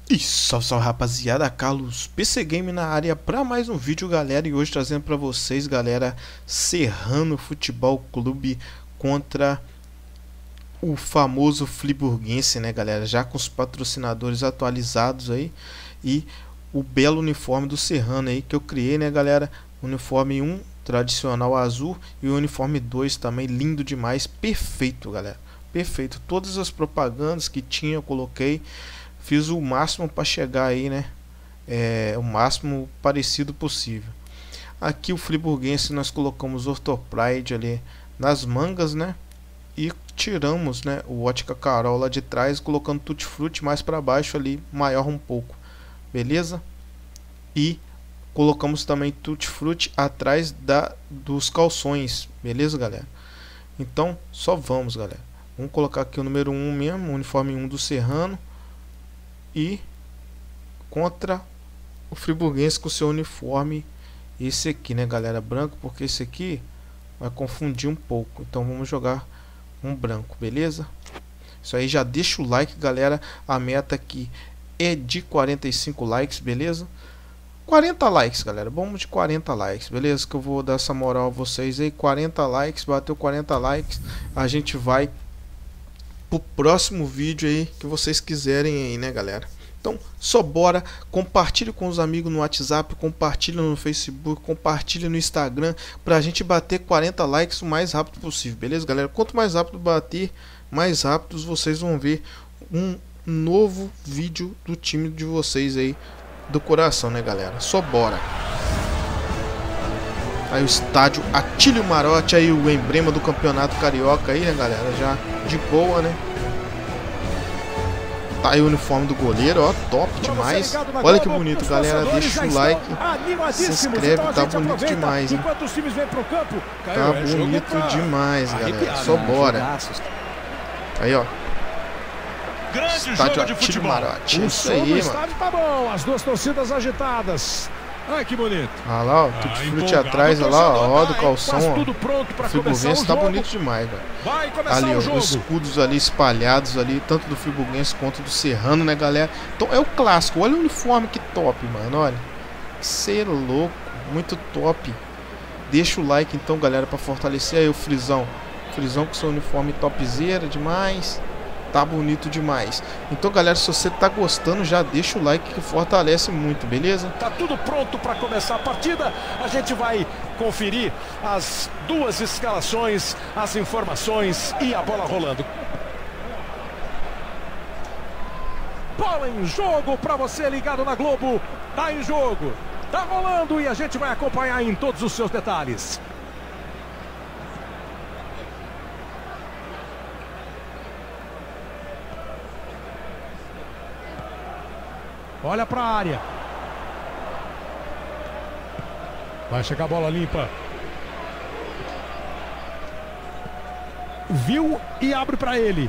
E salve, salve rapaziada, Carlos PC Game na área para mais um vídeo, galera. E hoje trazendo para vocês, galera, Serrano Futebol Clube contra o famoso Friburguense, né, galera? Já com os patrocinadores atualizados aí e o belo uniforme do Serrano aí que eu criei, né, galera? Uniforme 1 tradicional azul e o uniforme 2 também lindo demais, perfeito, galera. Perfeito, todas as propagandas que tinha eu coloquei. Fiz o máximo para chegar aí, né? O máximo parecido possível. Aqui o Friburguense nós colocamos Orthopride ali nas mangas, né? E tiramos, né, o Ótica Carol lá de trás, colocando Tutti Frutti mais para baixo ali, maior um pouco. Beleza? E colocamos também Tutti Frutti atrás dos calções. Beleza, galera? Então, só vamos, galera. Vamos colocar aqui o número 1 mesmo, o uniforme 1 do Serrano. E contra o Friburguense com seu uniforme esse aqui, né, galera, branco, porque esse aqui vai confundir um pouco. Então vamos jogar um branco, beleza? Isso aí, já deixa o like, galera. A meta aqui é de 45 likes, beleza? 40 likes, galera. Vamos de 40 likes, beleza? Que eu vou dar essa moral a vocês aí. 40 likes, bateu 40 likes, a gente vai pro próximo vídeo aí que vocês quiserem aí, né, galera? Então, só bora, compartilhe com os amigos no WhatsApp, compartilhe no Facebook, compartilhe no Instagram, pra gente bater 40 likes o mais rápido possível, beleza, galera? Quanto mais rápido bater, mais rápidos vocês vão ver um novo vídeo do time de vocês aí, do coração, né, galera? Só bora! Aí o estádio Atílio Marotti, aí o emblema do campeonato carioca aí, né, galera? Já de boa, né? Tá aí o uniforme do goleiro, ó, top demais. Olha que bonito, galera. Deixa o like, se inscreve, tá bonito demais, hein? Tá bonito demais, galera. Só bora. Aí, ó. Estádio Atílio Marotti. Isso aí, mano. As duas torcidas agitadas. Ai, que bonito. Olha lá, ó, Tutti Frutti atrás, olha lá, ó, do calção, ó. O Friburguense tá bonito demais, velho. Ali, ó, os escudos ali espalhados ali, tanto do Friburguense quanto do Serrano, né, galera? Então é o clássico, olha o uniforme que top, mano, olha. Cê é louco, muito top. Deixa o like então, galera, pra fortalecer aí o Frisão. Frisão com seu uniforme topzera demais. Tá bonito demais. Então, galera, se você tá gostando, já deixa o like que fortalece muito, beleza? Tá tudo pronto para começar a partida. A gente vai conferir as duas escalações, as informações e a bola rolando. Bola em jogo para você ligado na Globo. Tá em jogo, tá rolando e a gente vai acompanhar em todos os seus detalhes. Olha para a área. Vai chegar a bola limpa. Viu e abre para ele.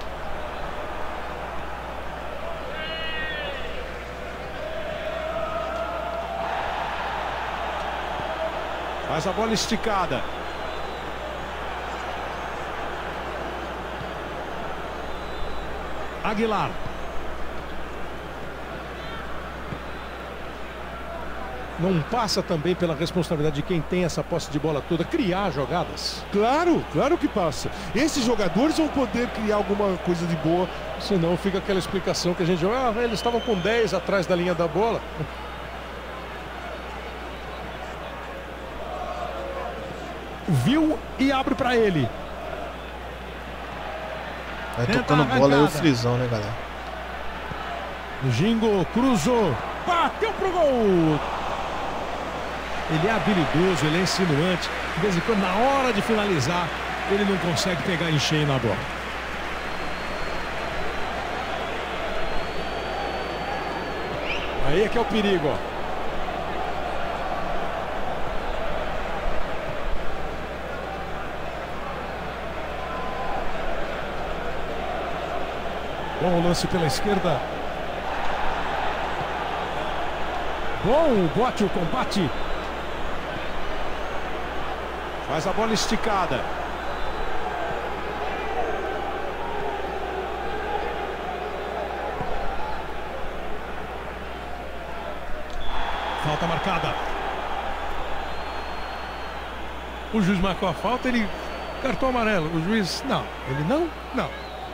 Faz a bola esticada. Aguilar. Não passa também pela responsabilidade de quem tem essa posse de bola toda, criar jogadas? Claro, claro que passa. Esses jogadores vão poder criar alguma coisa de boa. Senão fica aquela explicação que a gente... eles estavam com 10 atrás da linha da bola. Viu e abre para ele. Vai tocando bola aí o Frisão, né, galera? Gingo cruzou. Bateu pro gol. Ele é habilidoso, ele é insinuante. De vez em quando, na hora de finalizar, ele não consegue pegar em cheio na bola. Aí é que é o perigo, ó. Bom lance pela esquerda. Bom o bote, o combate. Faz a bola esticada. Falta marcada. O juiz marcou a falta, ele cartão amarelo. O juiz, não. Ele não? Não.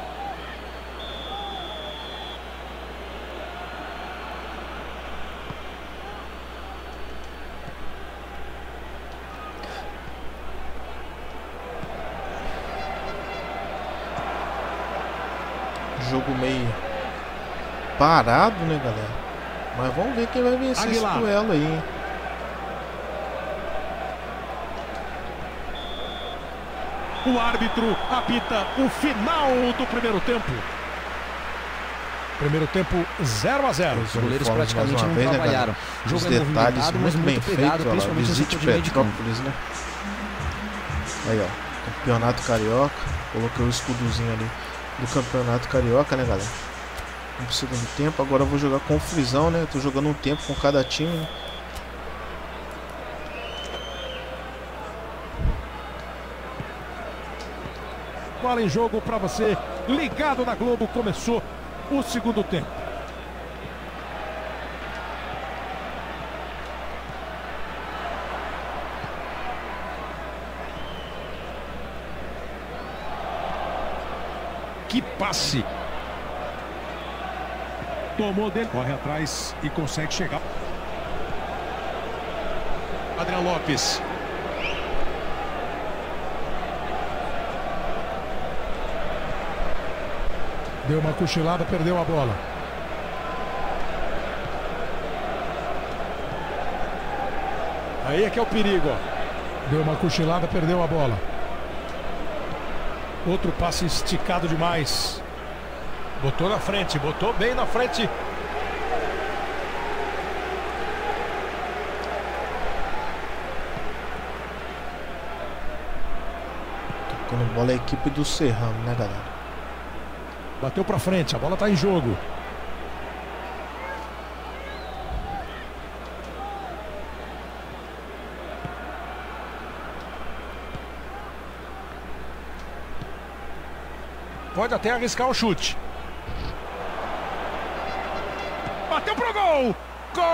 Jogo meio parado, né, galera? Mas vamos ver quem vai vencer esse duelo aí, hein? O árbitro apita o final do primeiro tempo. Primeiro tempo 0-0. Os goleiros praticamente não trabalharam. Né, os detalhes muito bem feitos. Visite Petrópolis, né? Aí, ó. Campeonato Carioca. Coloquei o escudozinho ali do Campeonato Carioca, né, galera? Vamos pro segundo tempo. Agora eu vou jogar com o Frisão, né? Tô jogando um tempo com cada time, né? Bola em jogo para você, ligado na Globo, começou o segundo tempo. Que passe! Tomou dele, corre atrás e consegue chegar. Adriano Lopes. Deu uma cochilada, perdeu a bola. Aí é que é o perigo, ó. Deu uma cochilada, perdeu a bola. Outro passe esticado demais. Botou na frente, botou bem na frente. Tocando bola a equipe do Serrano, né, galera? Bateu pra frente, a bola tá em jogo. Pode até arriscar o chute. Bateu pro gol! Gol!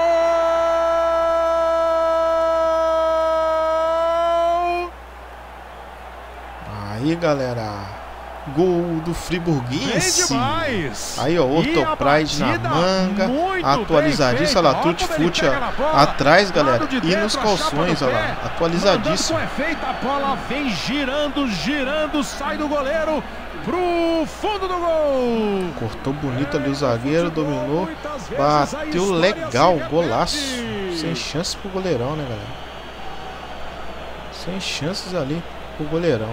Aí, galera. Gol do Friburguense. Aí, ó, Ortopride na manga. Atualizadíssimo, olha lá, Tutti-Frutti atrás, galera. E nos calções, olha lá, atualizadíssimo. É feita, a bola vem girando, girando, sai do goleiro pro fundo do gol. Cortou bonito ali o zagueiro, dominou, bateu legal, golaço. Sem chances pro goleirão, né, galera? Sem chances ali pro goleirão.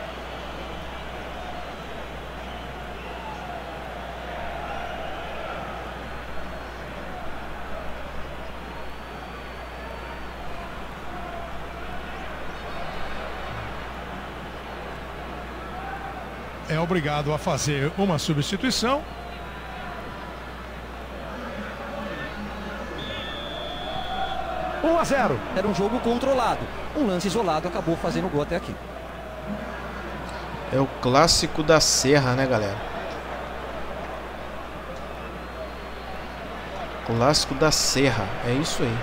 É obrigado a fazer uma substituição. Um 1-0. Era um jogo controlado. Um lance isolado acabou fazendo o gol até aqui. É o clássico da Serra, né, galera? Clássico da Serra, é isso aí.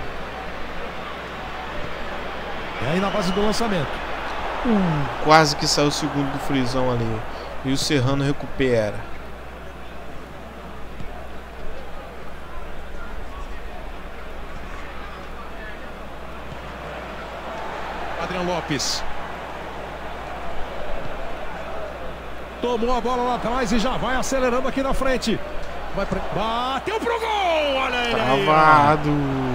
E aí na base do lançamento. Quase que saiu o segundo do Frisão ali. E o Serrano recupera. Adriano Lopes. Tomou a bola lá atrás e já vai acelerando aqui na frente. Bateu pro gol! Olha ele aí. Travado.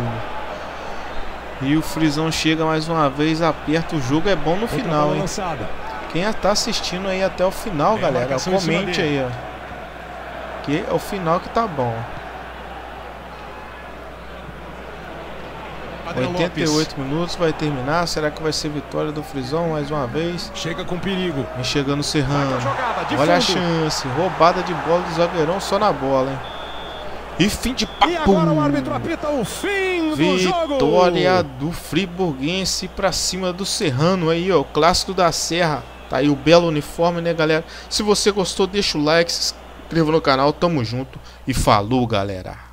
E o Frisão chega mais uma vez, aperta o jogo, é bom no final, hein? Quem tá assistindo aí até o final, galera, comente aí, ó. Que é o final que tá bom. 88 minutos, vai terminar. Será que vai ser vitória do Frisão mais uma vez? Chega com perigo. Vem chegando o Serrano. Olha a chance. Roubada de bola do zagueirão só na bola, hein? E fim de papo. E agora o árbitro apita o fim do jogo. Vitória do Friburguense pra cima do Serrano aí, ó. O clássico da Serra. Tá aí o belo uniforme, né, galera? Se você gostou, deixa o like, se inscreva no canal. Tamo junto e falou, galera.